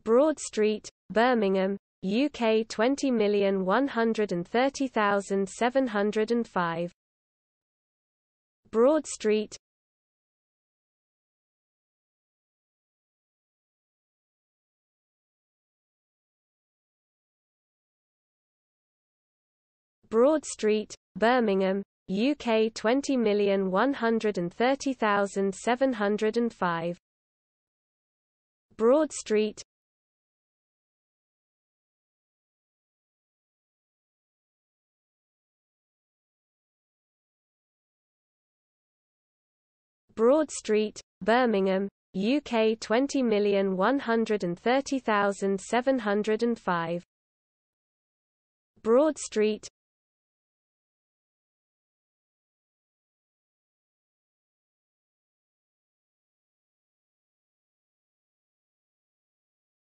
Broad Street, Birmingham, UK 20,130,705. Broad Street, Broad Street, Birmingham, UK 20,130,705. Broad Street, Broad Street, Birmingham, UK 20,130,705. Broad Street,